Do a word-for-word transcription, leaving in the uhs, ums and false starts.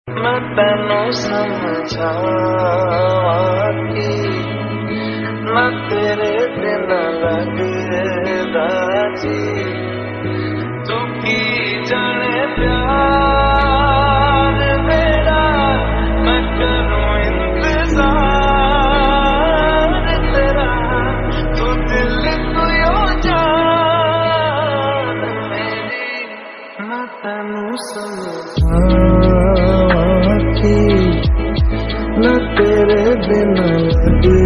मैं तेनू समझावां कि मैं तेरे बिना लगदा जी। तू की जाने प्यार मेरा, मैं करूं इंतजार तेरा। तू दिल तू यो जान मेरी, मैं तेनू समझावां कि मैं तेरे बिना